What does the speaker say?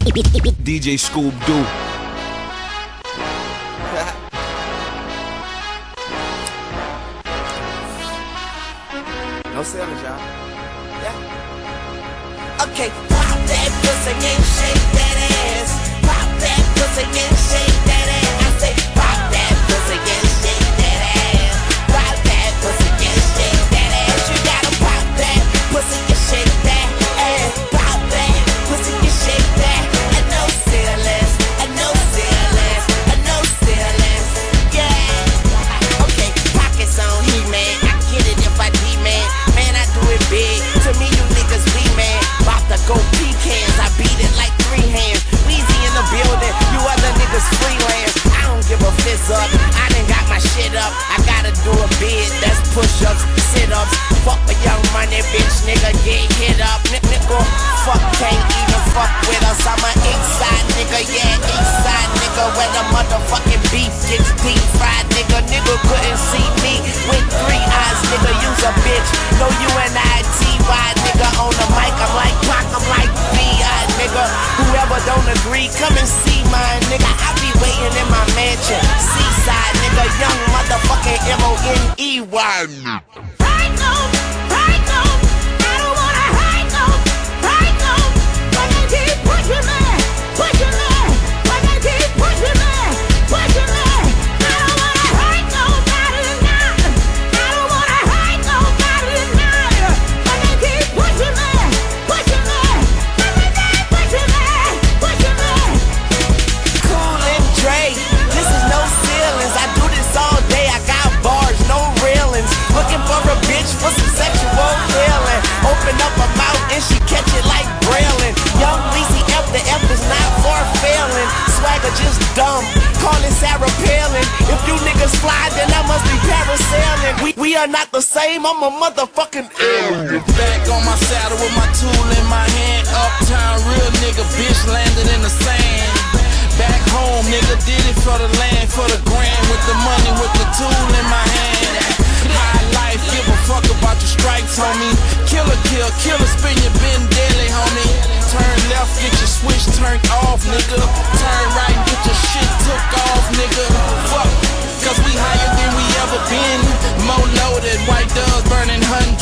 DJ Scoob Doo. No sellers, y'all. Yeah. Okay, pop that pussy and shake that ass. Pop that pussy and shake that ass. I say pop that pussy and shake that ass. Pop that pussy and shake that ass. You gotta pop that pussy and shake that ass. Pop that pussy and shake that. I know sellers, I know sellers, I know sellers. Yeah. Okay, pockets on He-Man. I get it if I demand. Man, I do it big. To me, you niggas be mad. About to go pecans, I beat it like 3 hands. Weezy in the building, you other niggas freelance. I don't give a fizz up, I done got my shit up. I gotta do a bid, that's push-ups, sit-ups. Fuck a young money, bitch, nigga, get hit up. Nigga, fuck, can't even fuck with us. I'm a east-side nigga, yeah, east-side nigga. Where the motherfucking beef gets deep-fried, nigga. Nigga couldn't see me with 3 eyes, nigga. You's a bitch, no U-N-I-T-Y, nigga. On the mic, I'm like Pac, I'm like B.I., nigga. Whoever don't agree, come and see mine, nigga. I be waiting in my mansion, seaside, nigga. Young motherfucking M-O-N-E-Y. Right now, I don't wanna hide no, right now. When they keep pushing me, pushing me. When they keep pushing me, pushing me. I don't wanna hide nobody tonight. I don't wanna hide nobody tonight. When they keep pushing me, pushing me. When they keep pushing me, pushing me. Cool and Dre, this is no ceilings. I do this all day, I got bars, no railings. Looking for a bitch for some sexual healing. Open up her mouth and she catch it like brailing. Young Lizzie F, the F is not for failing. Swagger just dumb, calling Sarah Palin. If you niggas fly, then I must be parasailing. We are not the same, I'm a motherfucking alien. Back on my saddle with my tool in my hand. Uptown real nigga, bitch landed in the sand. Back home, nigga, did it for the land, for the grand, with the money, with the tool in my hand. High life, give a fuck about your stripes, homie. Killer, killer, spin your bin daily, homie. Turn left, get your switch turned off, nigga. Turn right, get your shit took off, nigga. Fuck, cause we higher than we ever been. More loaded, white doves burning 100